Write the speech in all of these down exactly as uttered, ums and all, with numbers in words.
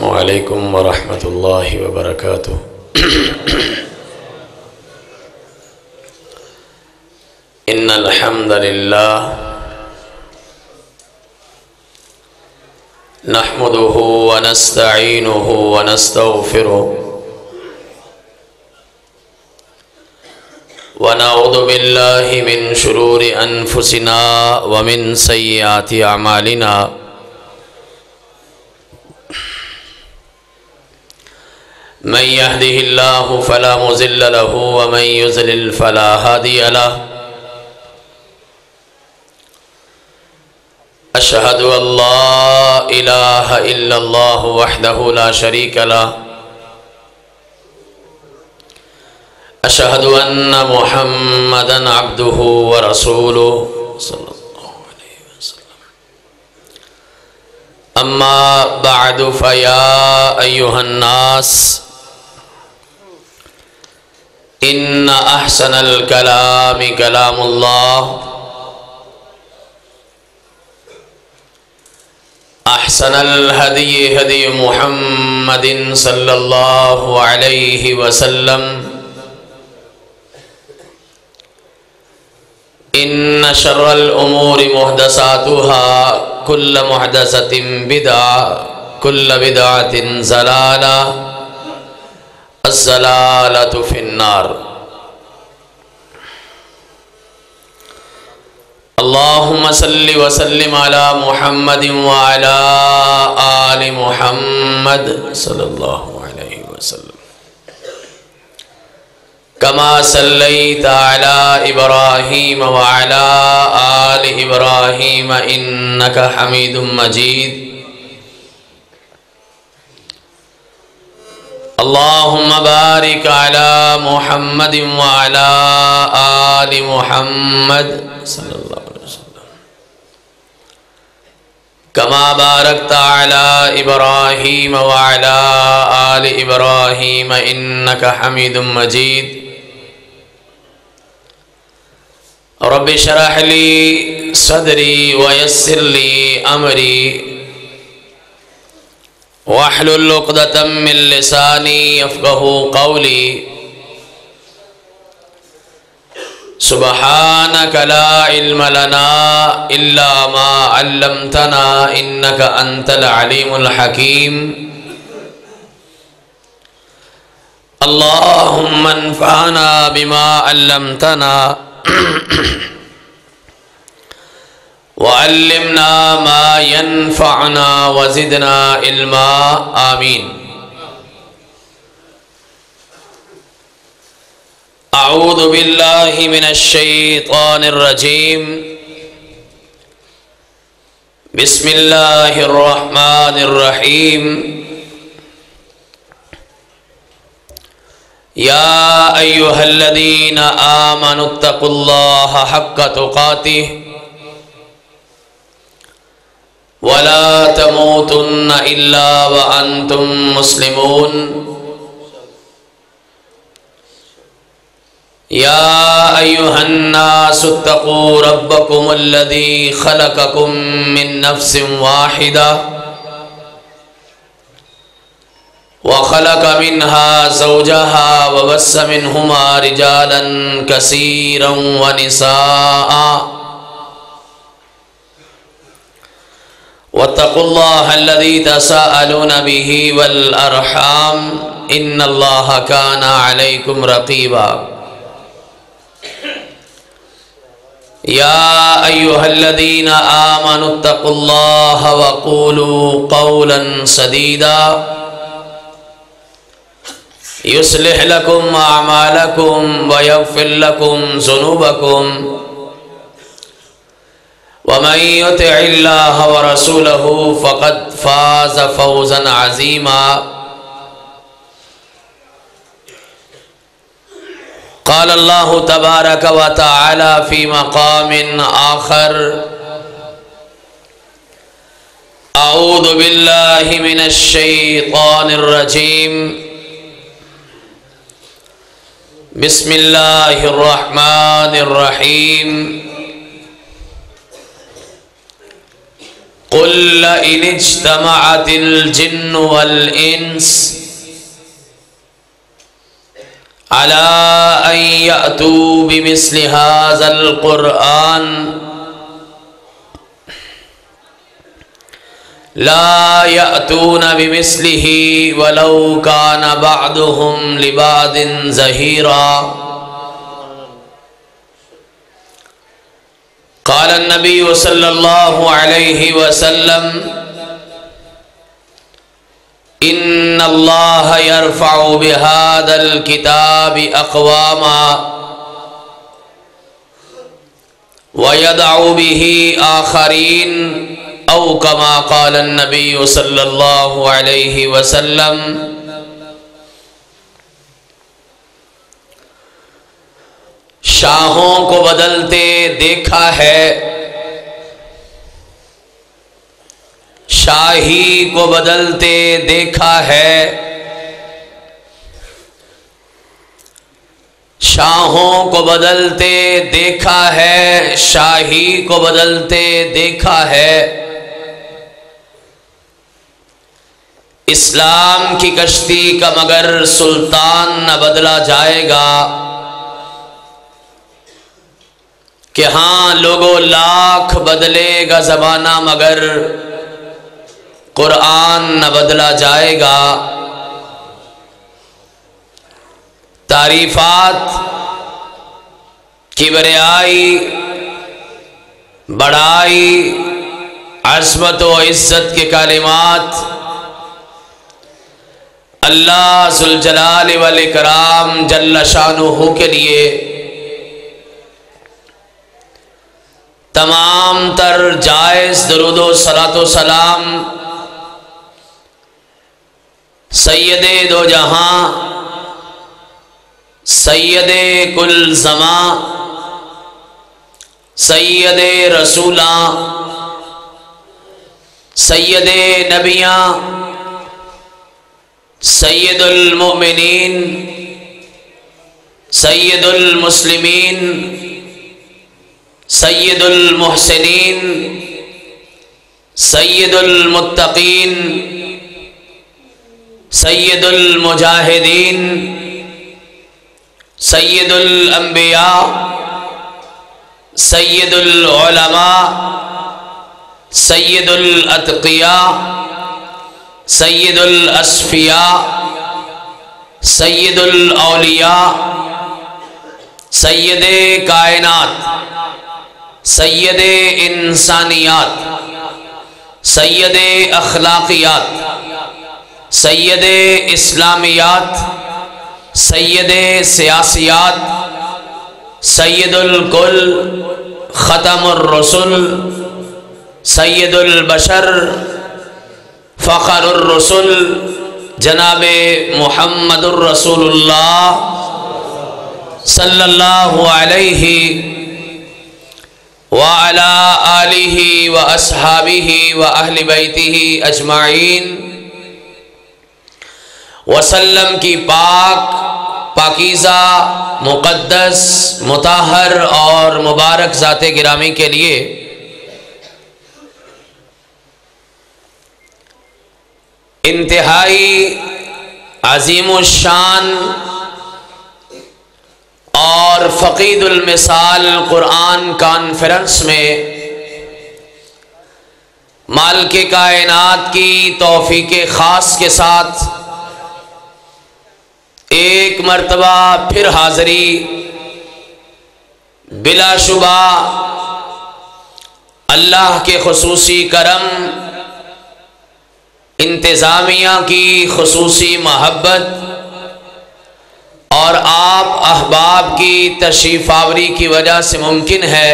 السلام علیکم ورحمۃ اللہ وبرکاتہ۔ ان الحمد للہ نحمده ونستعینه ونستغفره ونعوذ باللہ من شرور انفسنا ومن سیئات اعمالنا، من يهده الله فلا مضل له ومن يضلل فلا هادي له، أشهد أن لا إله إلا الله وحده لا شريك له، أشهد أن محمدًا عبده ورسوله صلى الله عليه وسلم. أما بعد فيا أيها الناس، إن أحسن الكلام كلام الله، أحسن الهدي هدي محمد صلى الله عليه وسلم، إن شر الأمور محدثاتها، كل محدثة بدعة، كل بدعة ضلالة، الضلالة في النار۔ اللهم صل وسلم على محمد وعلى آل محمد صلى الله عليه وسلم، كما صليت على إبراهيم وعلى آل إبراهيم إنك حميد مجيد۔ اللهم بارك على محمد وعلى آل محمد صلى الله عليه وسلم، كما باركت على إبراهيم وعلى آل إبراهيم إنك حميد مجيد۔ رب اشرح لي صدري ويسر لي أمري واحلل عقدة من لساني يفقهوا قولي، سبحانك لا علم لنا إلا ما علمتنا إنك أنت العليم الحكيم۔ اللهم انفعنا بما علمتنا وعلمنا ما ينفعنا وزدنا علما، آمین۔ اعوذ باللہ من الشیطان الرجیم، بسم اللہ الرحمن الرحیم۔ یا ایہا الذین آمنوا اتقوا اللہ حق تقاتہ ولا تموتن إلا وأنتم مسلمون۔ يا أيها الناس اتقوا ربكم الذي خلقكم من نفس واحدة وخلق منها زوجها وبث منهما رجالا كثيرا ونساء، واتقوا الله الذي تساءلون به والأرحام إن الله كان عليكم رقيبا۔ يا أيها الذين آمنوا اتقوا الله وقولوا قولا سديدا يصلح لكم أعمالكم ويغفر لكم ذنوبكم، ومن يطع الله ورسوله فقد فاز فوزا عظيما۔ قال الله تبارك وتعالى في مقام آخر، اعوذ بالله من الشيطان الرجيم، بسم الله الرحمن الرحيم۔ قل لئن اجتمعت الجن والإنس على أن يأتوا بمثل هذا القرآن لا يأتون بمثله ولو كان بعضهم لبعض ظهيرا. قال النبي صلى الله عليه وسلم إن الله يرفع بهذا الكتاب أقواما ويدع به آخرين او كما قال النبي صلی اللہ علیہ وسلم. شاہوں کو بدلتے دیکھا ہے، شاہی کو بدلتے دیکھا ہے، شاہوں کو بدلتے دیکھا ہے، شاہی کو بدلتے دیکھا ہے. اسلام کی کشتی کا مگر سلطان نہ بدلا جائے گا کہ ہاں لوگوں لاکھ بدلے گا زمانہ مگر قرآن نہ بدلا جائے گا. تعریفات، کبریائی، بڑائی، عظمت و عزت کے کلمات اللہ ذوالجلال والاکرام جل شانہ کے لیے تمام تر جائز درود و صلاۃ و سلام سید دو جہاں، سید کل زماں، سید رسولاں، سید نبیاں، سید المؤمنین، سید المسلمین، سید المحسنین، سید المتقین، سید المجاہدین، سید الانبیاء، سید العلماء، سید الاتقیاء، سید الاصفیاء، سید الاولیاء، سید کائنات، سید انسانیات، سید اخلاقیات، سید اسلامیات، سید سیاسیات، سید الکل، ختم الرسل، سید البشر، فخر الرسل، جناب محمد الرسول اللہ صلی اللہ علیہ وعلی آلہ واصحابہ واہل بیتہ اجمعین وسلم کی پاک، پاکیزہ، مقدس، مطہر اور مبارک ذات گرامی کے لیے انتہائی عظیم الشان اور فقید المثال قرآن کانفرنس میں مالک کائنات کی توفیق خاص کے ساتھ ایک مرتبہ پھر حاضری بلا شبہ اللہ کے خصوصی کرم، انتظامیہ کی خصوصی محبت اور آپ احباب کی تشریف آوری کی وجہ سے ممکن ہے.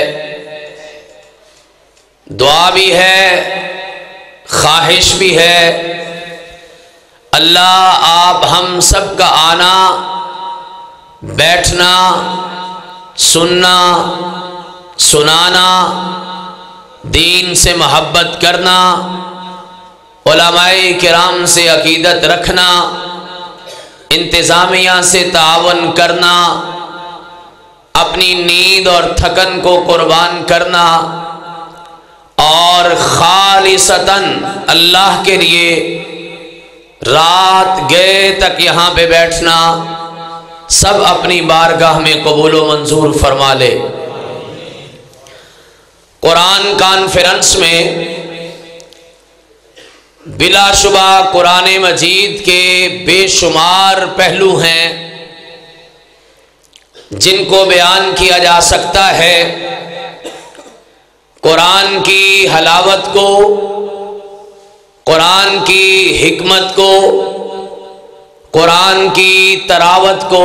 دعا بھی ہے، خواہش بھی ہے، اللہ آپ ہم سب کا آنا، بیٹھنا، سننا، سنانا، دین سے محبت کرنا، علماء کرام سے عقیدت رکھنا، انتظامیہ سے تعاون کرنا، اپنی نیند اور تھکن کو قربان کرنا اور خالصتاً اللہ کے لیے رات گئے تک یہاں پہ بیٹھنا سب اپنی بارگاہ میں قبول و منظور فرما لے۔ قرآن کانفرنس میں بلا شبہ قرآن مجید کے بے شمار پہلو ہیں جن کو بیان کیا جا سکتا ہے۔ قرآن کی حلاوت کو، قرآن کی حکمت کو، قرآن کی تراوت کو،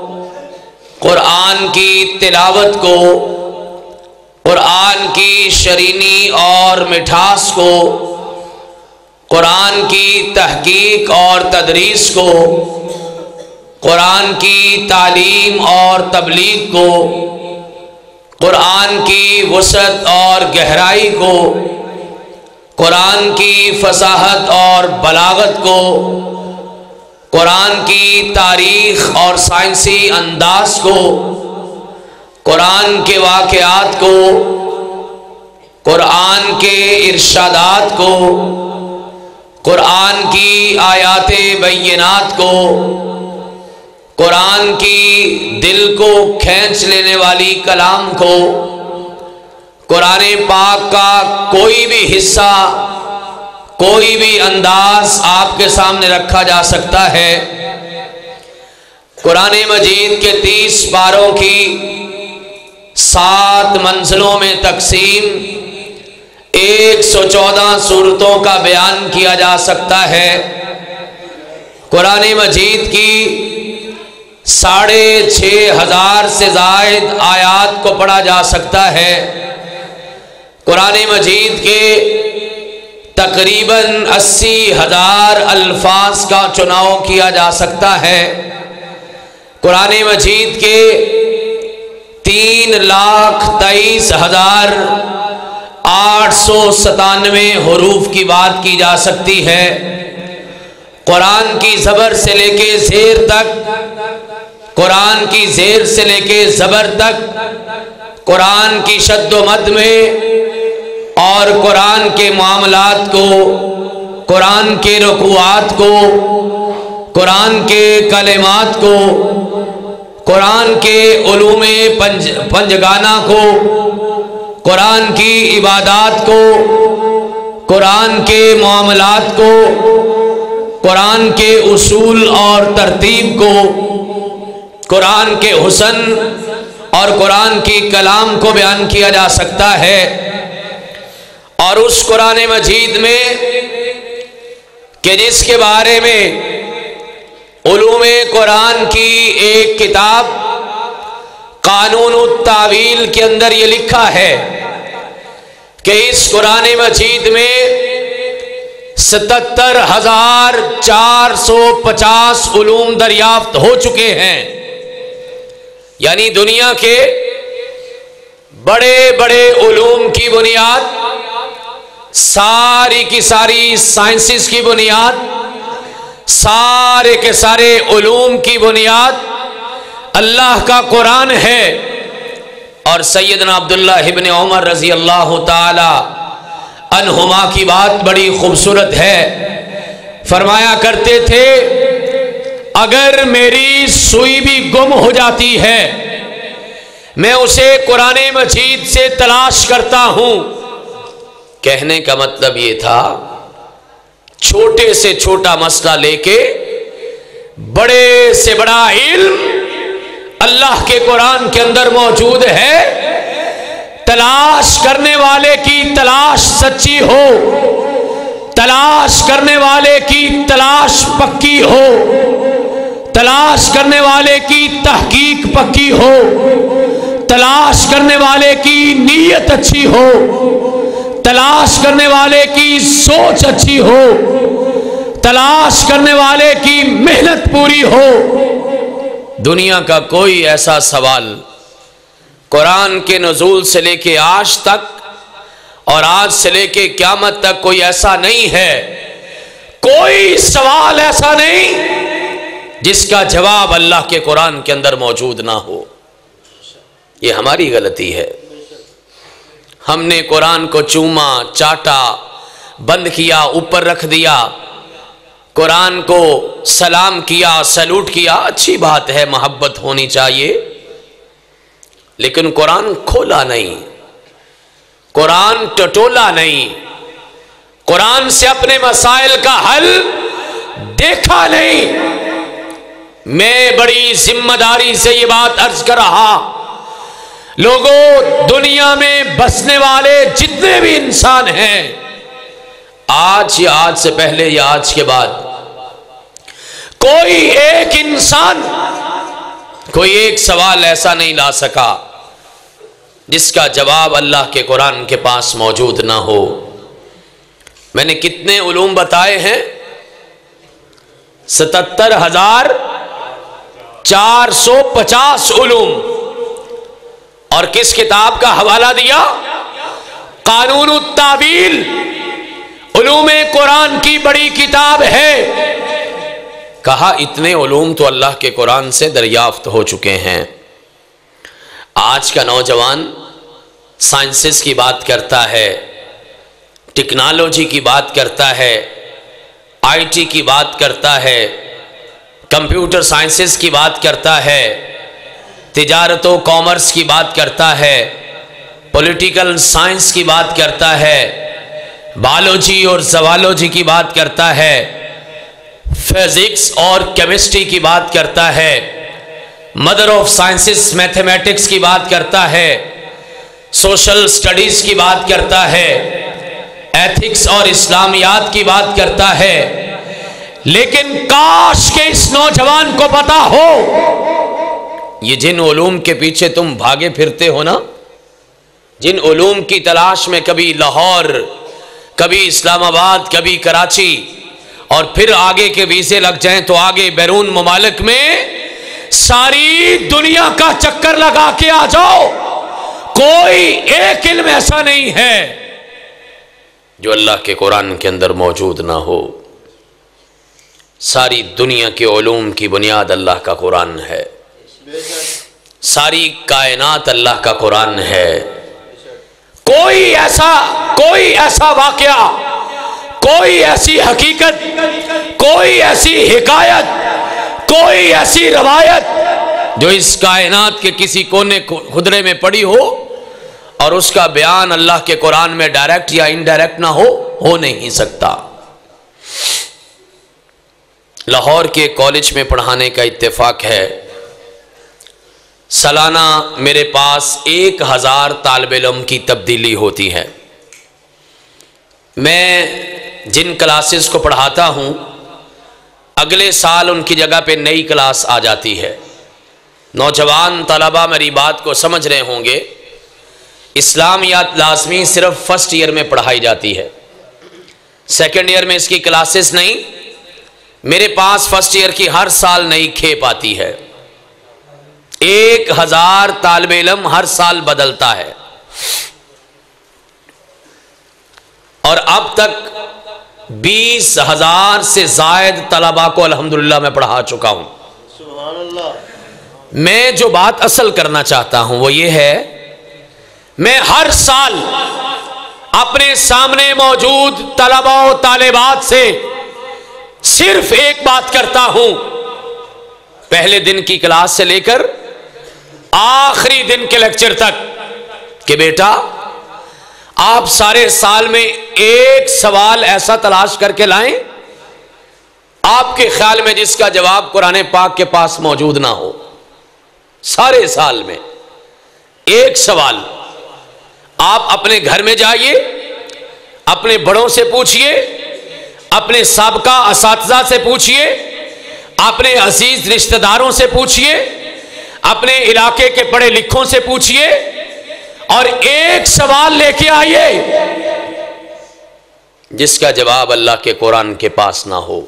قرآن کی تلاوت کو، قرآن کی شرینی اور مٹھاس کو، قرآن کی تحقیق اور تدریس کو، قرآن کی تعلیم اور تبلیغ کو، قرآن کی وسعت اور گہرائی کو، قرآن کی فصاحت اور بلاغت کو، قرآن کی تاریخ اور سائنسی انداز کو، قرآن کے واقعات کو، قرآن کے ارشادات کو، قرآن کی آیات بینات کو، قرآن کی دل کو کھینچ لینے والی کلام کو، قرآن پاک کا کوئی بھی حصہ، کوئی بھی انداز آپ کے سامنے رکھا جا سکتا ہے۔ قرآن مجید کے تیس پاروں کی سات منزلوں میں تقسیم ایک سو چودہ سورتوں کا بیان کیا جا سکتا ہے۔ قرآن مجید کی ساڑھے چھ ہزار سے زائد آیات کو پڑھا جا سکتا ہے۔ قرآن مجید کے تقریباً اسی ہزار الفاظ کا چناؤ کیا جا سکتا ہے۔ قرآن مجید کے تین لاکھ تیئیس ہزار آٹھ سو ستانوے حروف کی بات کی جا سکتی ہے۔ قرآن کی زبر سے لے کے زیر تک، قرآن کی زیر سے لے کے زبر تک، قرآن کی شد و مد میں اور قرآن کے معاملات کو، قرآن کے رکوعات کو، قرآن کے کلمات کو، قرآن کے علوم پنج پنجگانہ کو، قرآن کی عبادات کو، قرآن کے معاملات کو، قرآن کے اصول اور ترتیب کو، قرآن کے حسن اور قرآن کی کلام کو بیان کیا جا سکتا ہے۔ اور اس قرآن مجید میں کہ جس کے بارے میں علوم قرآن کی ایک کتاب قانون التاویل کے اندر یہ لکھا ہے کہ اس قرآن مجید میں ستتر ہزار چار سو پچاس علوم دریافت ہو چکے ہیں، یعنی دنیا کے بڑے بڑے علوم کی بنیاد، ساری کی ساری سائنسز کی بنیاد، سارے کے سارے علوم کی بنیاد اللہ کا قرآن ہے۔ اور سیدنا عبداللہ ابن عمر رضی اللہ تعالی عنہما کی بات بڑی خوبصورت ہے، فرمایا کرتے تھے اگر میری سوئی بھی گم ہو جاتی ہے میں اسے قرآن مجید سے تلاش کرتا ہوں۔ کہنے کا مطلب یہ تھا چھوٹے سے چھوٹا مسئلہ لے کے بڑے سے بڑا علم اللہ کے قرآن کے اندر موجود ہے۔ تلاش کرنے والے کی تلاش سچی ہو، تلاش کرنے والے کی تلاش پکی ہو، تلاش کرنے والے کی تحقیق پکی ہو، تلاش کرنے والے کی نیت اچھی ہو، تلاش کرنے والے کی سوچ اچھی ہو، تلاش کرنے والے کی محنت پوری ہو۔ دنیا کا کوئی ایسا سوال قرآن کے نزول سے لے کے آج تک اور آج سے لے کے قیامت تک کوئی ایسا نہیں ہے، کوئی سوال ایسا نہیں جس کا جواب اللہ کے قرآن کے اندر موجود نہ ہو۔ یہ ہماری غلطی ہے، ہم نے قرآن کو چوما، چاٹا، بند کیا، اوپر رکھ دیا، قرآن کو سلام کیا، سلوٹ کیا، اچھی بات ہے، محبت ہونی چاہیے، لیکن قرآن کھولا نہیں، قرآن ٹٹولا نہیں، قرآن سے اپنے مسائل کا حل دیکھا نہیں۔ میں بڑی ذمہ داری سے یہ بات عرض کر رہا، لوگوں، دنیا میں بسنے والے جتنے بھی انسان ہیں، آج یا آج سے پہلے یا آج کے بعد، کوئی ایک انسان کوئی ایک سوال ایسا نہیں لا سکا جس کا جواب اللہ کے قرآن کے پاس موجود نہ ہو۔ میں نے کتنے علوم بتائے ہیں؟ ستتر ہزار چار سو پچاس علوم، اور کس کتاب کا حوالہ دیا؟ قانون التاویل، علوم قرآن کی بڑی کتاب ہے۔ کہا اتنے علوم تو اللہ کے قرآن سے دریافت ہو چکے ہیں۔ آج کا نوجوان سائنسز کی بات کرتا ہے، ٹیکنالوجی کی بات کرتا ہے، آئی ٹی کی بات کرتا ہے، کمپیوٹر سائنسز کی بات کرتا ہے، تجارت و کامرس کی بات کرتا ہے، پولیٹیکل سائنس کی بات کرتا ہے، بایولوجی اور زوالوجی کی بات کرتا ہے، فزکس اور کیمسٹری کی بات کرتا ہے، مدر آف سائنسز میتھمیٹکس کی بات کرتا ہے، سوشل سٹڈیز کی بات کرتا ہے، ایتھکس اور اسلامیات کی بات کرتا ہے، لیکن کاش کہ اس نوجوان کو پتا ہو، یہ جن علوم کے پیچھے تم بھاگے پھرتے ہو نا، جن علوم کی تلاش میں کبھی لاہور، کبھی اسلام آباد، کبھی کراچی، اور پھر آگے کے ویزے لگ جائیں تو آگے بیرون ممالک میں ساری دنیا کا چکر لگا کے آ جاؤ، کوئی ایک علم ایسا نہیں ہے جو اللہ کے قرآن کے اندر موجود نہ ہو۔ ساری دنیا کے علوم کی بنیاد اللہ کا قرآن ہے، ساری کائنات اللہ کا قرآن ہے۔ کوئی ایسا کوئی ایسا واقعہ، کوئی ایسی حقیقت، کوئی ایسی حکایت، کوئی ایسی روایت جو اس کائنات کے کسی کونے خدرے میں پڑی ہو اور اس کا بیان اللہ کے قرآن میں ڈائریکٹ یا انڈائریکٹ نہ ہو ہو نہیں سکتا۔ لاہور کے کالج میں پڑھانے کا اتفاق ہے، سالانہ میرے پاس ایک ہزار طالب علم کی تبدیلی ہوتی ہے۔ میں جن کلاسز کو پڑھاتا ہوں، اگلے سال ان کی جگہ پہ نئی کلاس آ جاتی ہے۔ نوجوان طلبہ میری بات کو سمجھ رہے ہوں گے، اسلامیات لازمی صرف فرسٹ ایئر میں پڑھائی جاتی ہے، سیکنڈ ایئر میں اس کی کلاسز نہیں۔ میرے پاس فرسٹ ایئر کی ہر سال نئی کھیپ آتی ہے، ایک ہزار طالب علم ہر سال بدلتا ہے، اور اب تک بیس ہزار سے زائد طلباء کو الحمدللہ میں پڑھا چکا ہوں۔ سبحان اللہ۔ میں جو بات اصل کرنا چاہتا ہوں وہ یہ ہے، میں ہر سال اپنے سامنے موجود طلباء و طالبات سے صرف ایک بات کرتا ہوں، پہلے دن کی کلاس سے لے کر آخری دن کے لیکچر تک، کہ بیٹا آپ سارے سال میں ایک سوال ایسا تلاش کر کے لائیں آپ کے خیال میں جس کا جواب قرآن پاک کے پاس موجود نہ ہو۔ سارے سال میں ایک سوال آپ اپنے گھر میں جائیے، اپنے بڑوں سے پوچھئے، اپنے سابقہ اساتذہ سے پوچھئے، اپنے عزیز رشتہ داروں سے پوچھئے، اپنے علاقے کے پڑھے لکھوں سے پوچھئے، اور ایک سوال لے کے آئیے جس کا جواب اللہ کے قرآن کے پاس نہ ہو۔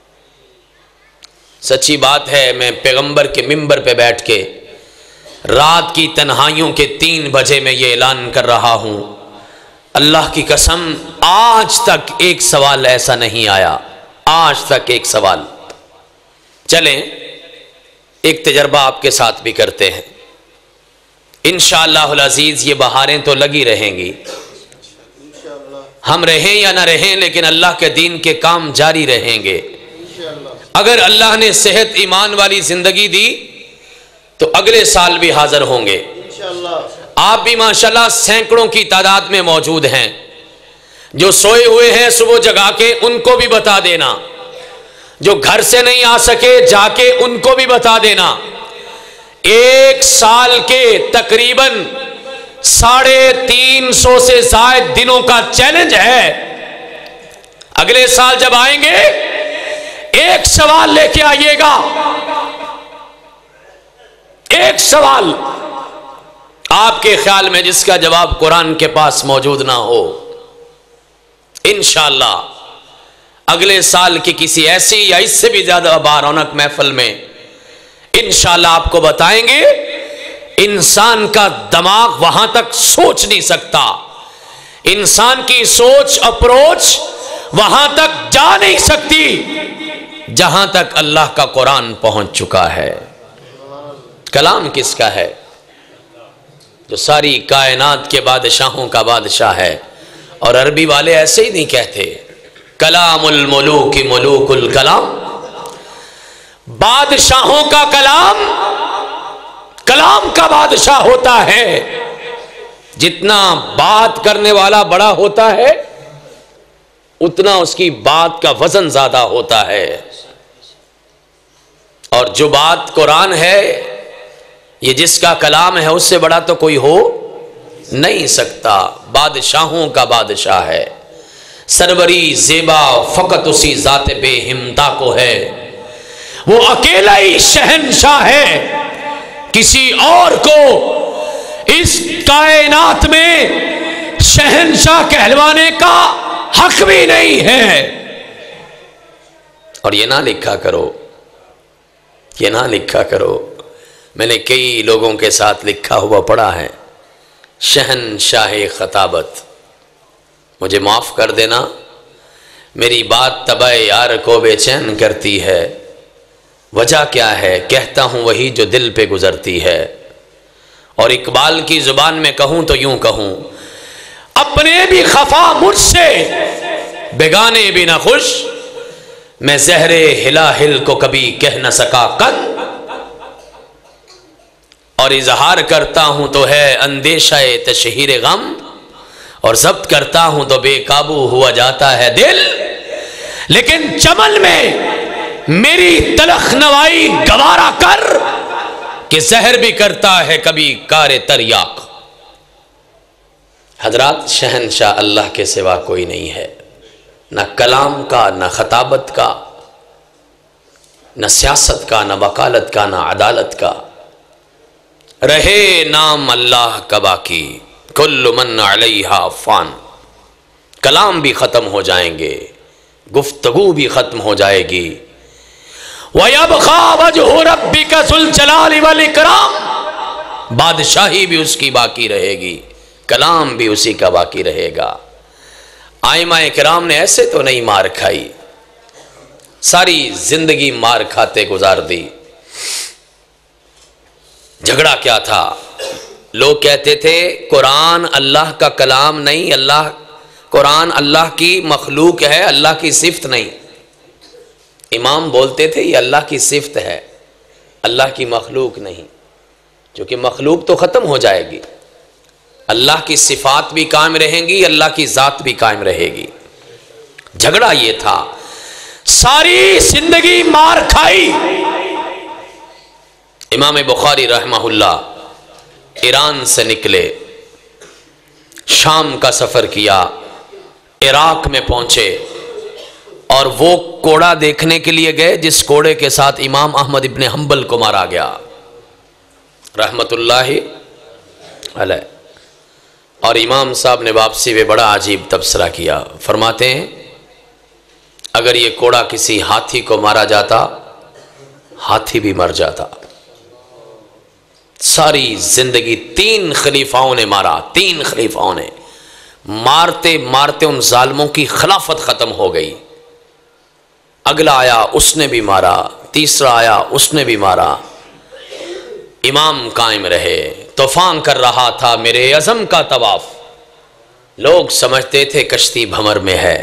سچی بات ہے، میں پیغمبر کے منبر پہ بیٹھ کے رات کی تنہائیوں کے تین بجے میں یہ اعلان کر رہا ہوں، اللہ کی قسم آج تک ایک سوال ایسا نہیں آیا، آج تک ایک سوال۔ چلیں ایک تجربہ آپ کے ساتھ بھی کرتے ہیں۔ انشاءاللہ العزیز یہ بہاریں تو لگی رہیں گی، ہم رہیں یا نہ رہیں لیکن اللہ کے دین کے کام جاری رہیں گے۔ اگر اللہ نے صحت ایمان والی زندگی دی تو اگلے سال بھی حاضر ہوں گے۔ آپ بھی ماشاءاللہ سینکڑوں کی تعداد میں موجود ہیں، جو سوئے ہوئے ہیں صبح جگا کے ان کو بھی بتا دینا، جو گھر سے نہیں آ سکے جا کے ان کو بھی بتا دینا۔ ایک سال کے تقریباً ساڑھے تین سو سے زائد دنوں کا چیلنج ہے۔ اگلے سال جب آئیں گے ایک سوال لے کے آئیے گا، ایک سوال آپ کے خیال میں جس کا جواب قرآن کے پاس موجود نہ ہو، انشاءاللہ اگلے سال کی کسی ایسی یا اس سے بھی زیادہ بارونق محفل میں انشاءاللہ آپ کو بتائیں گے۔ انسان کا دماغ وہاں تک سوچ نہیں سکتا، انسان کی سوچ اپروچ وہاں تک جا نہیں سکتی جہاں تک اللہ کا قرآن پہنچ چکا ہے۔ کلام کس کا ہے؟ جو ساری کائنات کے بادشاہوں کا بادشاہ ہے۔ اور عربی والے ایسے ہی نہیں کہتے، کلام الملوک ملوک الکلام، بادشاہوں کا کلام کلام کا بادشاہ ہوتا ہے۔ جتنا بات کرنے والا بڑا ہوتا ہے اتنا اس کی بات کا وزن زیادہ ہوتا ہے، اور جو بات قرآن ہے یہ جس کا کلام ہے اس سے بڑا تو کوئی ہو نہیں سکتا۔ بادشاہوں کا بادشاہ ہے، سروری زیبا فقط اسی ذات بے ہمتا کو ہے، وہ اکیلا ہی شہنشاہ ہے، کسی اور کو اس کائنات میں شہنشاہ کہلوانے کا حق بھی نہیں ہے۔ اور یہ نہ لکھا کرو، یہ نہ لکھا کرو، میں نے کئی لوگوں کے ساتھ لکھا ہوا پڑھا ہے، شہنشاہ خطابت۔ مجھے معاف کر دینا، میری بات طبع یار کو بے چین کرتی ہے، وجہ کیا ہے؟ کہتا ہوں وہی جو دل پہ گزرتی ہے۔ اور اقبال کی زبان میں کہوں تو یوں کہوں، اپنے بھی خفا مجھ سے بیگانے بھی نہ خوش، میں زہر ہلاہل کو کبھی کہہ نہ سکا قط، اور اظہار کرتا ہوں تو ہے اندیشہ تشہیر غم، اور ضبط کرتا ہوں تو بے قابو ہوا جاتا ہے دل، لیکن چمن میں میری تلخ نوائی گوارا کر کہ زہر بھی کرتا ہے کبھی کار تریاق۔ حضرات، شہنشاہ اللہ کے سوا کوئی نہیں ہے، نہ کلام کا، نہ خطابت کا، نہ سیاست کا، نہ وکالت کا، نہ عدالت کا۔ رہے نام اللہ کا باقی، کل من علیہا فان۔ کلام بھی ختم ہو جائیں گے، گفتگو بھی ختم ہو جائے گی۔ وَيَبْقَى وَجْهُ رَبِّكَ ذُو الْجَلَالِ وَالْإِكْرَامِ، بادشاہی بھی اس کی باقی رہے گی، کلام بھی اسی کا باقی رہے گا۔ ائمہ کرام نے ایسے تو نہیں مار کھائی، ساری زندگی مار کھاتے گزار دی۔ جھگڑا کیا تھا؟ لوگ کہتے تھے قرآن اللہ کا کلام نہیں، اللہ قرآن اللہ کی مخلوق ہے، اللہ کی صفت نہیں۔ امام بولتے تھے یہ اللہ کی صفت ہے، اللہ کی مخلوق نہیں، کیونکہ مخلوق تو ختم ہو جائے گی، اللہ کی صفات بھی قائم رہیں گی، اللہ کی ذات بھی قائم رہے گی۔ جھگڑا یہ تھا، ساری زندگی مار کھائی۔ امام بخاری رحمہ اللہ ایران سے نکلے، شام کا سفر کیا، عراق میں پہنچے، اور وہ کوڑا دیکھنے کے لیے گئے جس کوڑے کے ساتھ امام احمد ابن حنبل کو مارا گیا رحمت اللہ علیہ۔ اور امام صاحب نے واپسی میں بڑا عجیب تبصرہ کیا، فرماتے ہیں اگر یہ کوڑا کسی ہاتھی کو مارا جاتا ہاتھی بھی مر جاتا۔ ساری زندگی تین خلیفاؤں نے مارا، تین خلیفاؤں نے مارتے مارتے ان ظالموں کی خلافت ختم ہو گئی۔ اگلا آیا اس نے بھی مارا، تیسرا آیا اس نے بھی مارا، امام قائم رہے، तूफान कर रहा था मेरे अज़म का तवाफ। लोग समझते थे कश्ती भंवर में है,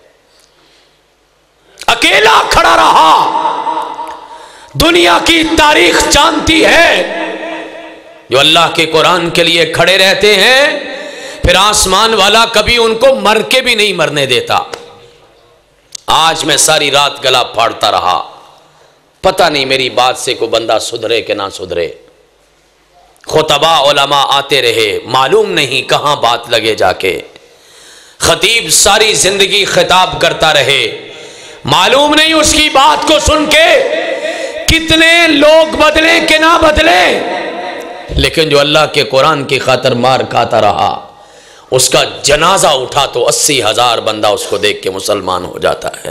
अकेला खड़ा रहा। दुनिया की तारीख जानती है, जो अल्लाह के कुरान के लिए खड़े रहते हैं फिर आसमान वाला कभी उनको मर के भी नहीं मरने देता। आज मैं सारी रात गला फाड़ता रहा, पता नहीं मेरी बात से कोई बंदा सुधरे कि ना सुधरे। खुतबा उलमा आते रहे, मालूम नहीं कहां बात लगे जाके। खतीब सारी जिंदगी खिताब करता रहे, मालूम नहीं उसकी बात को सुन के कितने लोग बदले कि ना बदले। लेकिन जो अल्लाह के कुरान की खातिर मार खाता रहा, उसका जनाजा उठा तो अस्सी हजार बंदा उसको देख के मुसलमान हो जाता है।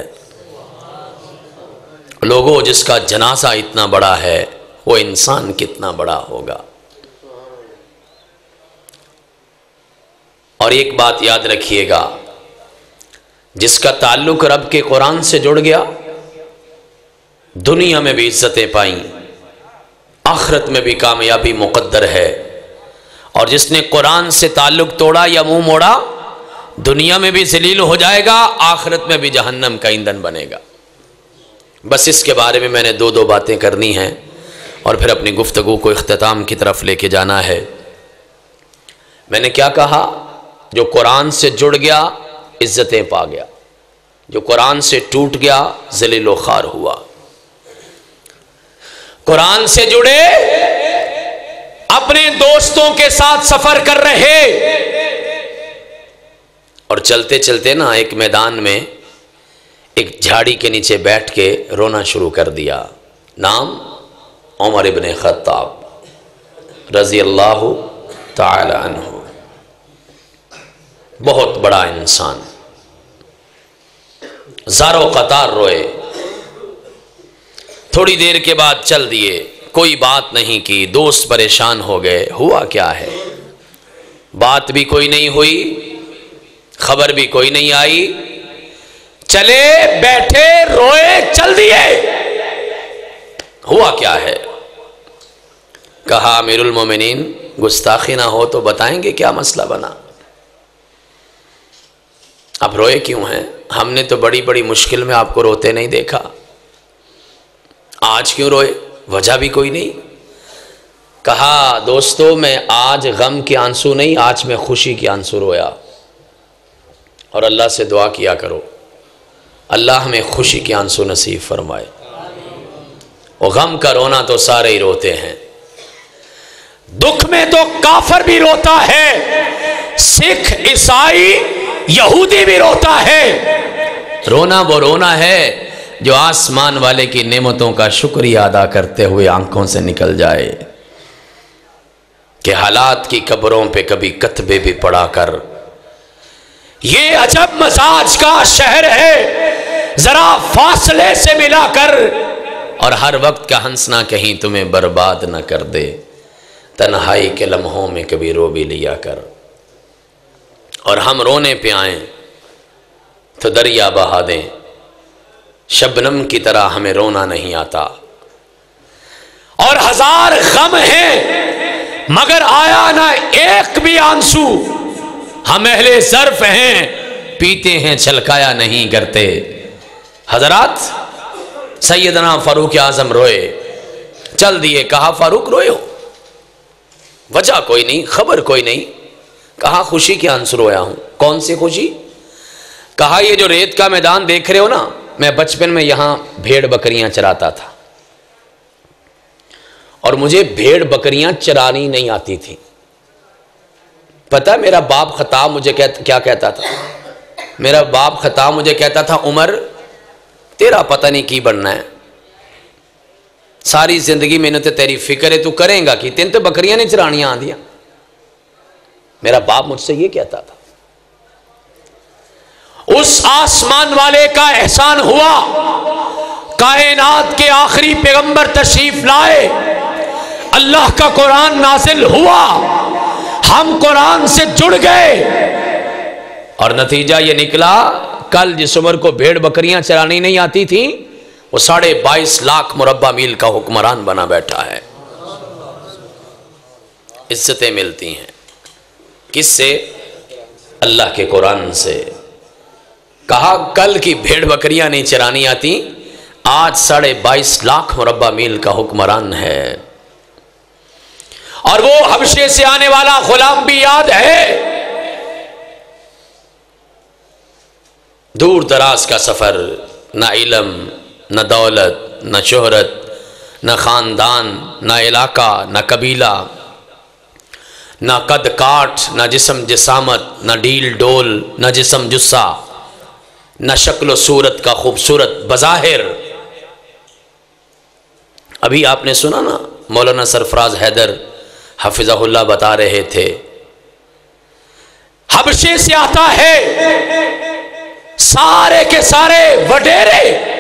लोगों, जिसका जनाजा इतना बड़ा है वो इंसान कितना बड़ा होगा। और एक बात याद रखिएगा, जिसका ताल्लुक रब के कुरान से जुड़ गया दुनिया में भी इज्जतें पाई, आखिरत में भी कामयाबी मुकद्दर है। और जिसने कुरान से ताल्लुक तोड़ा या मुंह मोड़ा, दुनिया में भी जलील हो जाएगा, आखिरत में भी जहन्नम का ईंधन बनेगा। बस इसके बारे में मैंने दो दो बातें करनी हैं और फिर अपनी गुफ्तगू को इख्तिताम की तरफ लेके जाना है। मैंने क्या कहा? जो कुरान से जुड़ गया इज्जतें पा गया, जो कुरान से टूट गया जलील व खार हुआ। कुरान से जुड़े, अपने दोस्तों के साथ सफर कर रहे और चलते चलते ना एक मैदान में एक झाड़ी के नीचे बैठ के रोना शुरू कर दिया। नाम उमर इब्न खत्ताब रजी अल्लाह ताला अन्हु, बहुत बड़ा इंसान। ज़ारो कतार रोए, थोड़ी देर के बाद चल दिए, कोई बात नहीं की। दोस्त परेशान हो गए, हुआ क्या है? बात भी कोई नहीं हुई, खबर भी कोई नहीं आई। चले बैठे रोए चल दिए, हुआ क्या है? कहा अमीरुल मोमिनीन गुस्ताखी ना हो तो बताएंगे क्या मसला बना? आप रोए क्यों हैं? हमने तो बड़ी बड़ी मुश्किल में आपको रोते नहीं देखा, आज क्यों रोए? वजह भी कोई नहीं। कहा दोस्तों, मैं आज गम के आंसू नहीं, आज मैं खुशी के आंसू रोया। और अल्लाह से दुआ किया करो, अल्लाह हमें खुशी के आंसू नसीब फरमाए। और गम का रोना तो सारे ही रोते हैं, दुख में तो काफिर भी रोता है, सिख ईसाई यहूदी भी रोता है। रोना वो रोना है जो आसमान वाले की नेमतों का शुक्रिया अदा करते हुए आंखों से निकल जाए कि हालात की कब्रों पे कभी कतबे भी पड़ा कर। ये अजब मजाज का शहर है, जरा फासले से मिला कर, और हर वक्त का हंसना कहीं तुम्हें बर्बाद न कर दे। तन्हाई के लम्हों में कभी रो भी लिया कर। और हम रोने पे आए तो दरिया बहा दें, शबनम की तरह हमें रोना नहीं आता। और हजार गम हैं मगर आया ना एक भी आंसू। हम अहले ज़र्फ हैं, पीते हैं छलकाया नहीं करते। हजरात, सैयदना फारूक आजम रोए, चल दिए। कहा फारूक रोए हो? वजह कोई नहीं, खबर कोई नहीं। कहा खुशी के आंसू रोया हूं। कौन सी खुशी? कहा ये जो रेत का मैदान देख रहे हो ना, मैं बचपन में यहां भेड़ बकरियां चराता था और मुझे भेड़ बकरियां चरानी नहीं आती थी। पता है मेरा बाप खताब मुझे कहता, क्या कहता था? मेरा बाप खताब मुझे कहता था, उमर तेरा पता नहीं की बनना है, सारी जिंदगी मैंने तो तेरी फिक्र है, तू करेगा कि तेन तो बकरियां नहीं चरानियां आंदियां। मेरा बाप मुझसे ये कहता था। उस आसमान वाले का एहसान हुआ, कायनात के आखिरी पैगंबर तशरीफ लाए, अल्लाह का कुरान नाजिल हुआ, हम कुरान से जुड़ गए और नतीजा ये निकला, कल जिस उमर को भेड़ बकरियां चरानी नहीं आती थी, वो साढ़े बाईस लाख मुरब्बा मील का हुक्मरान बना बैठा है। عزتیں ملتی ہیں، کس سے؟ اللہ کے قرآن سے۔ کہا کل کی بھیڑ بکریاں نہیں چرانی آتی، آج ساڑھے بائیس لاکھ مربع میل کا حکمران ہے، اور وہ حبشے سے آنے والا غلام بھی یاد ہے۔ دور دراز کا سفر، نہ علم، نہ دولت، نہ شہرت، نہ خاندان، نہ علاقہ، نہ قبیلہ، نہ قد کاٹ، نہ جسم جسامت، نہ ڈیل ڈول، نہ جسم جسہ، نہ شکل و صورت کا خوبصورت بظاہر۔ ابھی آپ نے سنا نا مولانا سرفراز حیدر حفظہ اللہ بتا رہے تھے، حبشے سے آتا ہے، سارے کے سارے وڈیرے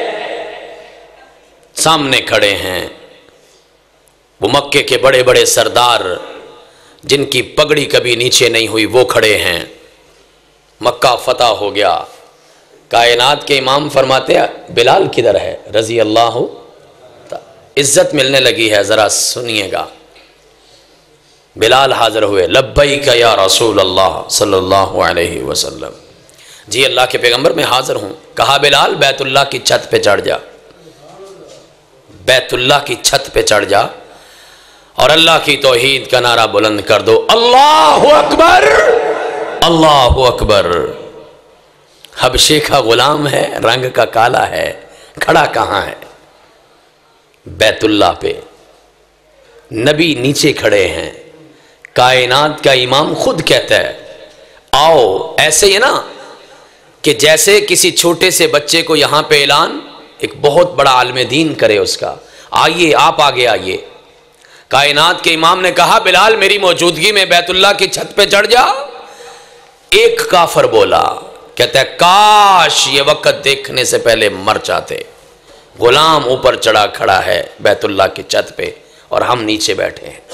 سامنے کھڑے ہیں، وہ مکے کے بڑے بڑے سردار جن کی پگڑی کبھی نیچے نہیں ہوئی وہ کھڑے ہیں۔ مکہ فتح ہو گیا، کائنات کے امام فرماتے ہیں بلال کدھر ہے رضی اللہ، عزت ملنے لگی ہے، ذرا سنیے گا۔ بلال حاضر ہوئے، لبیک یا رسول اللہ صلی اللہ علیہ وسلم، جی اللہ کے پیغمبر میں حاضر ہوں۔ کہا بلال بیت اللہ کی چھت پہ چڑھ جا، بیت اللہ کی چھت پہ چڑھ جا اور اللہ کی توحید کا نعرہ بلند کر دو، اللہ اکبر اللہ اکبر۔ حبشے کا غلام ہے، رنگ کا کالا ہے، کھڑا کہاں ہے؟ بیت اللہ پہ۔ نبی نیچے کھڑے ہیں، کائنات کا امام خود کہتا ہے آؤ، ایسے ہی نا کہ جیسے کسی چھوٹے سے بچے کو یہاں پہ اعلان ایک بہت بڑا عالم دین کرے اس کا، آئیے آپ آگے آئیے۔ کائنات کے امام نے کہا بلال میری موجودگی میں بیت اللہ کی چھت پہ چڑھ جا۔ ایک کافر بولا، کہتا ہے کاش یہ وقت دیکھنے سے پہلے مر جاتے، غلام اوپر چڑھا کھڑا ہے بیت اللہ کی چھت پہ اور ہم نیچے بیٹھے ہیں۔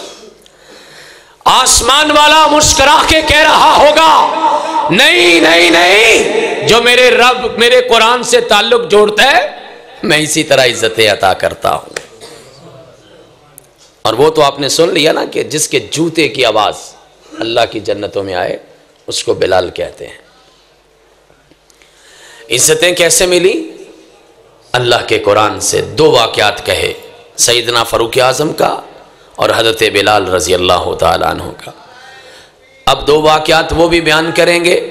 آسمان والا مسکرا کے کہہ رہا ہوگا نہیں نہیں نہیں، جو میرے رب میرے قرآن سے تعلق جوڑتا ہے میں اسی طرح عزتیں عطا کرتا ہوں۔ اور وہ تو آپ نے سن لیا نا کہ جس کے جوتے کی آواز اللہ کی جنتوں میں آئے اس کو بلال کہتے ہیں۔ عزتیں کیسے ملی؟ اللہ کے قرآن سے۔ دو واقعات کہے، سیدنا فاروق اعظم کا اور حضرت بلال رضی اللہ تعالیٰ عنہ کا۔ اب دو واقعات وہ بھی بیان کریں گے۔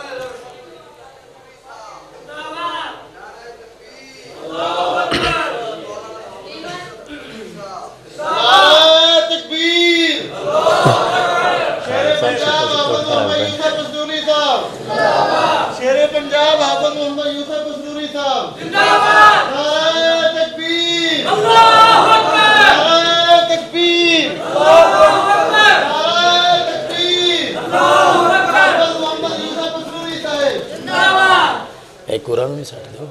ایک قرآن میں ساٹھ دو۔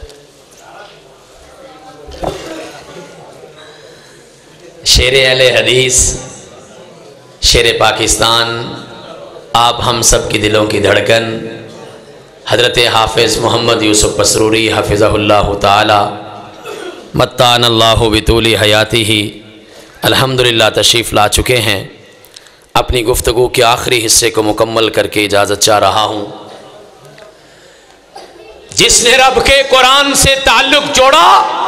شیر اہل حدیث، شیر پاکستان، آپ ہم سب کی دلوں کی دھڑکن، حضرت حافظ محمد یوسف پسروری حفظہ اللہ تعالی متعن اللہ بطول حیاتی ہی الحمدللہ تشریف لا چکے ہیں۔ اپنی گفتگو کے آخری حصے کو مکمل کر کے اجازت چاہ رہا ہوں۔ جس نے رب کے قرآن سے تعلق جوڑا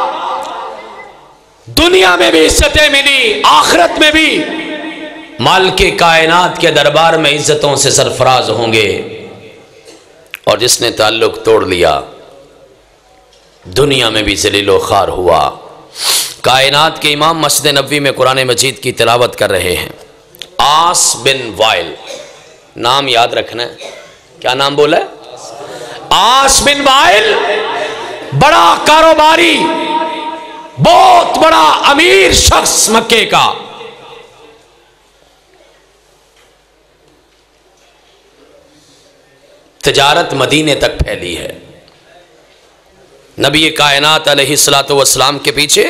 دنیا میں بھی عزتیں ملی، آخرت میں بھی مالک کائنات کے دربار میں عزتوں سے سرفراز ہوں گے۔ اور جس نے تعلق توڑ لیا دنیا میں بھی ذلیل و خوار ہوا۔ کائنات کے امام مسجد نبوی میں قرآن مجید کی تلاوت کر رہے ہیں۔ آس بن وائل نام یاد رکھنا ہے، کیا نام بولا ہے؟ آس بن وائل، بڑا کاروباری، بہت بڑا امیر شخص مکے کا۔ تجارت مدینے تک پھیلی ہے۔ نبی کائنات علیہ الصلوۃ والسلام کے پیچھے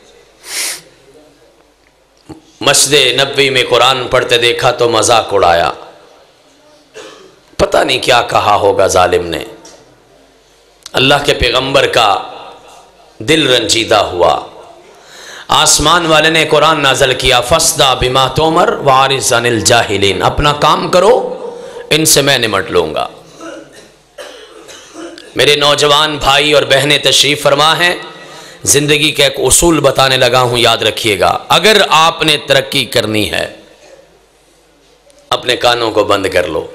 مسجد نبوی میں قرآن پڑھتے دیکھا تو مذاق اڑایا، پتہ نہیں کیا کہا ہوگا ظالم نے۔ اللہ کے پیغمبر کا دل رنجیدہ ہوا۔ آسمان والے نے قرآن نازل کیا، فَاسْدَعْ بِمَا تُؤْمَرْ وَأَعْرِضْ عَنِ الْجَاهِلِينَ، اپنا کام کرو، ان سے میں نمٹ لوں گا۔ میرے نوجوان بھائی اور بہنیں تشریف فرما ہیں، زندگی کا ایک اصول بتانے لگا ہوں، یاد رکھیے گا۔ اگر آپ نے ترقی کرنی ہے، اپنے کانوں کو بند کر لو۔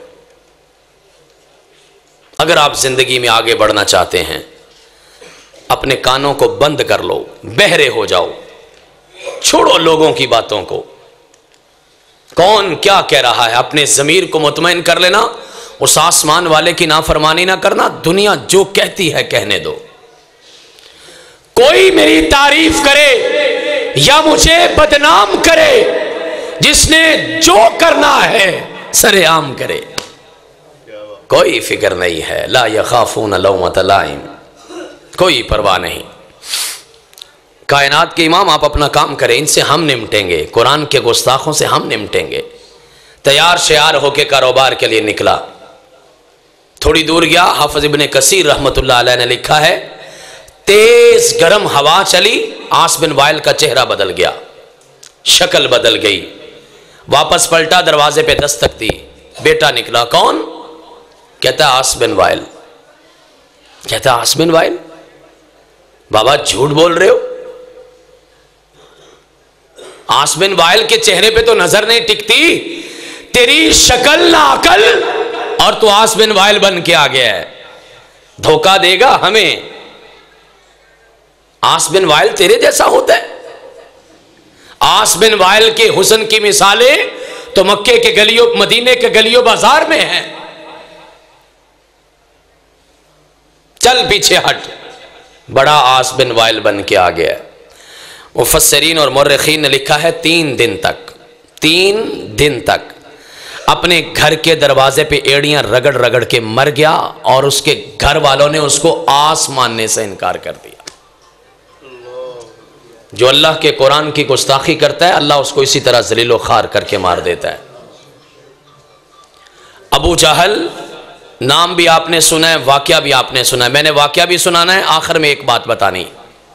اگر آپ زندگی میں آگے بڑھنا چاہتے ہیں، اپنے کانوں کو بند کر لو، بہرے ہو جاؤ، چھوڑو لوگوں کی باتوں کو، کون کیا کہہ رہا ہے، اپنے ضمیر کو مطمئن کر لینا، اس آسمان والے کی نافرمانی نہ کرنا، دنیا جو کہتی ہے کہنے دو۔ کوئی میری تعریف کرے یا مجھے بدنام کرے، جس نے جو کرنا ہے سر عام کرے، کوئی فکر نہیں ہے، لا یخافون لومۃ لائم، کوئی پرواہ نہیں۔ کائنات کے امام آپ اپنا کام کریں، ان سے ہم نمٹیں گے، قرآن کے گستاخوں سے ہم نمٹیں گے۔ تیار شیار ہو کے کاروبار کے لیے نکلا، تھوڑی دور گیا، حافظ ابن کثیر رحمت اللہ علیہ نے لکھا ہے، تیز گرم ہوا چلی، عاص بن وائل کا چہرہ بدل گیا، شکل بدل گئی، واپس پلٹا، دروازے پہ دستک دی، بیٹا نکلا، کون؟ کہتا عاص بن وائل۔ کہتا عاص بن وائل، بابا جھوٹ بول رہے ہو؟ عاص بن وائل کے چہرے پہ تو نظر نہیں ٹکتی، تیری شکل نہ عقل، اور تو عاص بن وائل بن کے آ گیا ہے، دھوکہ دے گا ہمیں۔ عاص بن وائل تیرے جیسا ہوتا ہے؟ عاص بن وائل کے حسن کی مثالیں تو مکے کے گلیوں، مدینے کے گلیوں بازار میں ہیں، چل پیچھے ہٹ، بڑا عاص بن وائل بن کے آ گیا۔ مفسرین اور مورخین نے لکھا ہے، تین دن تک تین دن تک اپنے گھر کے دروازے پہ ایڑیاں رگڑ رگڑ کے مر گیا، اور اس کے گھر والوں نے اس کو آس ماننے سے انکار کر دیا۔ جو اللہ کے قرآن کی گستاخی کرتا ہے، اللہ اس کو اسی طرح ذلیل و خوار کر کے مار دیتا ہے۔ ابو جہل نام بھی آپ نے سنا ہے، واقعہ بھی آپ نے سنا ہے، میں نے واقعہ بھی سنانا ہے، آخر میں ایک بات بتانی۔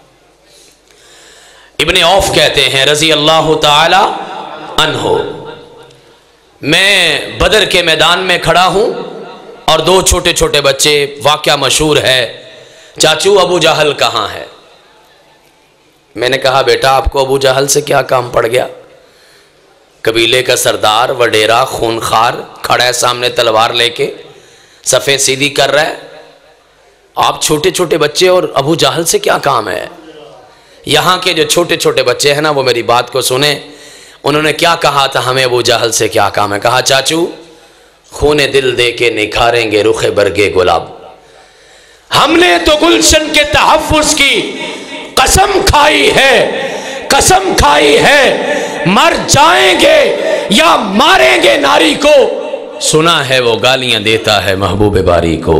ابن عوف کہتے ہیں رضی اللہ تعالی عنہ، میں بدر کے میدان میں کھڑا ہوں اور دو چھوٹے چھوٹے بچے، واقعہ مشہور ہے، چاچو ابو جہل کہاں ہے؟ میں نے کہا بیٹا آپ کو ابو جہل سے کیا کام پڑ گیا؟ قبیلے کا سردار، وڈیرا، خونخوار، کھڑا ہے سامنے تلوار لے کے، صفیں سیدھی کر رہا ہے، آپ چھوٹے چھوٹے بچے اور ابو جہل سے کیا کام ہے؟ یہاں کے جو چھوٹے چھوٹے بچے ہیں نا، وہ میری بات کو سنیں، انہوں نے کیا کہا تھا، ہمیں ابو جہل سے کیا کام ہے؟ کہا چاچو خون دل دے کے نکھاریں گے رخ برگے گلاب، ہم نے تو گلشن کے تحفظ کی قسم کھائی ہے، قسم کھائی ہے، مر جائیں گے یا ماریں گے ناری کو، سنا ہے وہ گالیاں دیتا ہے محبوب باری کو۔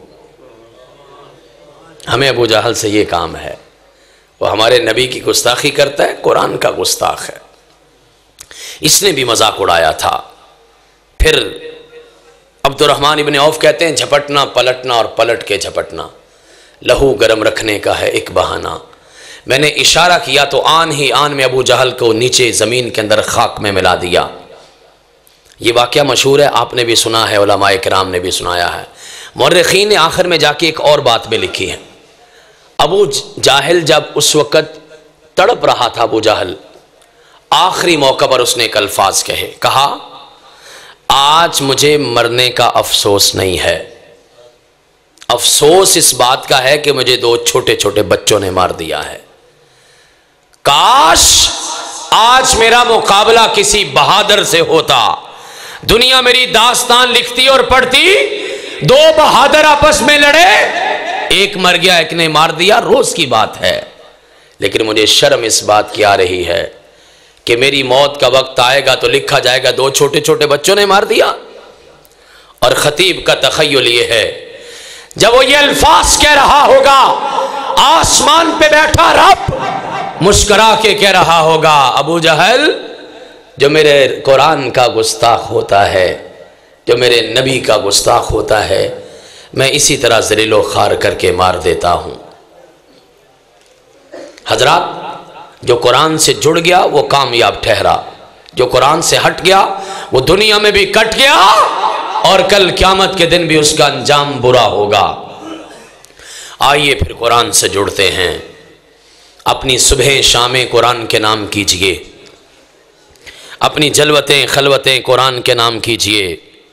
ہمیں ابو جہل سے یہ کام ہے، وہ ہمارے نبی کی گستاخی کرتا ہے، قرآن کا گستاخ ہے، اس نے بھی مذاق اڑایا تھا۔ پھر عبد الرحمن ابن عوف کہتے ہیں، جھپٹنا پلٹنا اور پلٹ کے جھپٹنا لہو گرم رکھنے کا ہے ایک بہانہ۔ میں نے اشارہ کیا تو آن ہی آن میں ابو جہل کو نیچے زمین کے اندر خاک میں ملا دیا۔ یہ واقعہ مشہور ہے، آپ نے بھی سنا ہے، علماء کرام نے بھی سنایا ہے۔ مورخین نے آخر میں جا کے ایک اور بات میں لکھی ہے، ابو جہل جب اس وقت تڑپ رہا تھا، ابو جہل آخری موقع پر اس نے ایک الفاظ کہے، کہا آج مجھے مرنے کا افسوس نہیں ہے، افسوس اس بات کا ہے کہ مجھے دو چھوٹے چھوٹے بچوں نے مار دیا ہے، کاش آج میرا مقابلہ کسی بہادر سے ہوتا، دنیا میری داستان لکھتی اور پڑھتی، دو بہادر آپس میں لڑے، ایک مر گیا ایک نے مار دیا، روز کی بات ہے، لیکن مجھے شرم اس بات کی آ رہی ہے کہ میری موت کا وقت آئے گا تو لکھا جائے گا دو چھوٹے چھوٹے بچوں نے مار دیا۔ اور خطیب کا تخیل یہ ہے، جب وہ یہ الفاظ کہہ رہا ہوگا، آسمان پہ بیٹھا رب مسکرا کے کہہ رہا ہوگا، ابو جہل جو میرے قرآن کا گستاخ ہوتا ہے، جو میرے نبی کا گستاخ ہوتا ہے، میں اسی طرح ذلیل و خوار کر کے مار دیتا ہوں۔ حضرات جو قرآن سے جڑ گیا وہ کامیاب ٹھہرا، جو قرآن سے ہٹ گیا وہ دنیا میں بھی کٹ گیا اور کل قیامت کے دن بھی اس کا انجام برا ہوگا۔ آئیے پھر قرآن سے جڑتے ہیں، اپنی صبح شامیں قرآن کے نام کیجئے، اپنی جلوتیں خلوتیں قرآن کے نام کیجئے،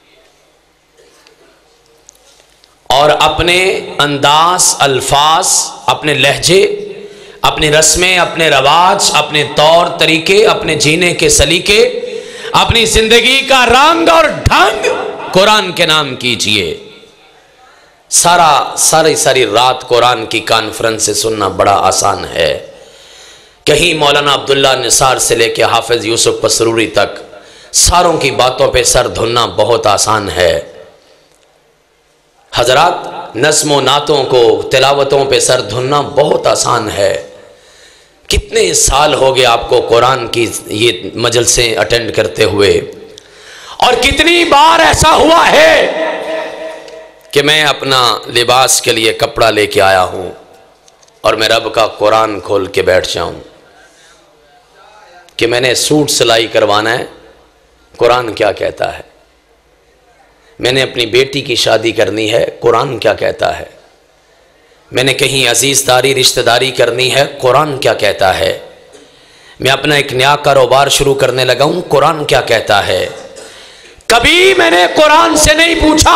اور اپنے انداز، الفاظ، اپنے لہجے، اپنی رسمیں، اپنے رواج، اپنے طور طریقے، اپنے جینے کے سلیقے، اپنی زندگی کا رنگ اور ڈھنگ قرآن کے نام کیجئے۔ سارا ساری ساری رات قرآن کی کانفرنس سے سننا بڑا آسان ہے، کہیں مولانا عبداللہ نثار سے لے کے حافظ یوسف پسروری تک ساروں کی باتوں پہ سر دھلنا بہت آسان ہے۔ حضرات نظم و نعتوں کو، تلاوتوں پہ سر دھلنا بہت آسان ہے۔ کتنے سال ہو گئے آپ کو قرآن کی یہ مجلسیں اٹینڈ کرتے ہوئے، اور کتنی بار ایسا ہوا ہے کہ میں اپنا لباس کے لیے کپڑا لے کے آیا ہوں اور میں رب کا قرآن کھول کے بیٹھ جاؤں کہ میں نے سوٹ سلائی کروانا ہے، قرآن کیا کہتا ہے؟ میں نے اپنی بیٹی کی شادی کرنی ہے، قرآن کیا کہتا ہے؟ میں نے کہیں عزیز داری رشتہ داری کرنی ہے، قرآن کیا کہتا ہے؟ میں اپنا ایک نیا کاروبار شروع کرنے لگا ہوں، قرآن کیا کہتا ہے؟ کبھی میں نے قرآن سے نہیں پوچھا،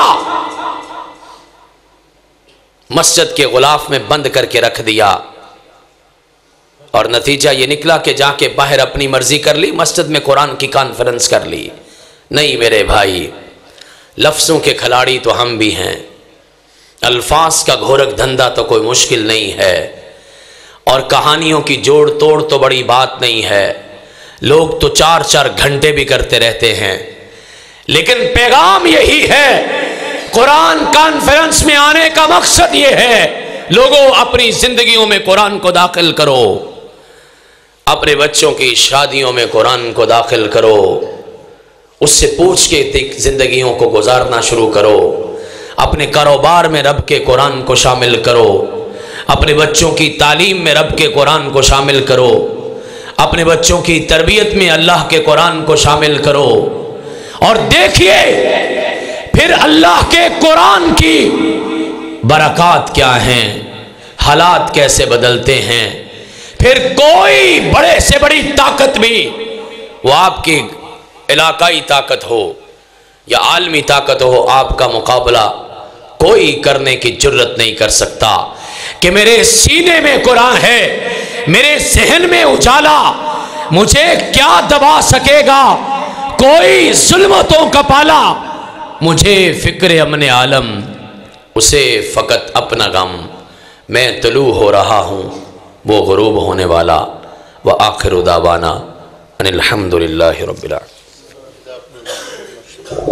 مسجد کے غلاف میں بند کر کے رکھ دیا، اور نتیجہ یہ نکلا کہ جا کے باہر اپنی مرضی کر لی، مسجد میں قرآن کی کانفرنس کر لی۔ نہیں میرے بھائی، لفظوں کے کھلاڑی تو ہم بھی ہیں، الفاظ کا گھورک دھندا تو کوئی مشکل نہیں ہے، اور کہانیوں کی جوڑ توڑ تو بڑی بات نہیں ہے، لوگ تو چار چار گھنٹے بھی کرتے رہتے ہیں، لیکن پیغام یہی ہے، قرآن کانفرنس میں آنے کا مقصد یہ ہے، لوگوں اپنی زندگیوں میں قرآن کو داخل کرو، اپنے بچوں کی شادیوں میں قرآن کو داخل کرو، اس سے پوچھ کے زندگیوں کو گزارنا شروع کرو، اپنے کاروبار میں رب کے قرآن کو شامل کرو، اپنے بچوں کی تعلیم میں رب کے قرآن کو شامل کرو، اپنے بچوں کی تربیت میں اللہ کے قرآن کو شامل کرو، اور دیکھیے پھر اللہ کے قرآن کی برکات کیا ہیں، حالات کیسے بدلتے ہیں۔ پھر کوئی بڑے سے بڑی طاقت بھی، وہ آپ کی علاقائی طاقت ہو یا عالمی طاقت ہو، آپ کا مقابلہ کوئی کرنے کی جرت نہیں کر سکتا کہ میرے سینے میں قرآن ہے، میرے ذہن میں اجالا، مجھے کیا دبا سکے گا؟ کوئی ظلمتوں کا پالا، مجھے فکر امن عالم، اسے فقط اپنا غم، میں طلوع ہو رہا ہوں وہ غروب ہونے والا۔ وآخر دعوانا ان الحمد للہ رب العالمین۔